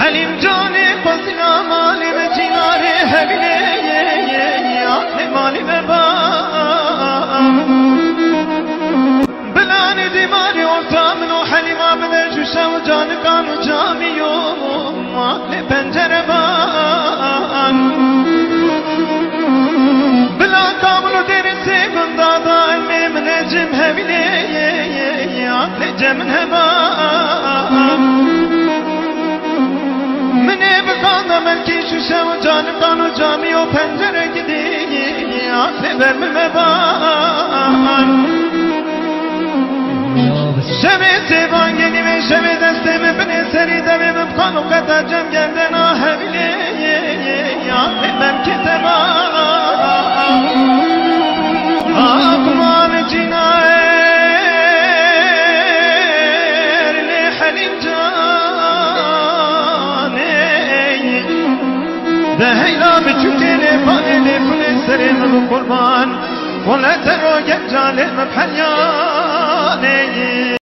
حلیم جانی قصنا مالی و جیناری هبینه عقل مالی و با بلانی دیماری ارتامن و حلیما بده جوشه و جانکان و جامی و عقل پنجره بان بلا کامل و دیر سیگن دادا علمی من جم هبینه عقل جمن هبان منی بکانده ملکی شوشه و جانکان و جامی و پنجره گدی عقل برمه بان شمی سیبان گلی و شمی دسته می بنی سری دوی مبخان و قطع جم گردن آهویلی عقل من کتبان آقمان جنایر لی حلیم جانی ده هیلا بچوکی لی پانی لی کلی سری من قربان ولا تروی جالی مبحلیانی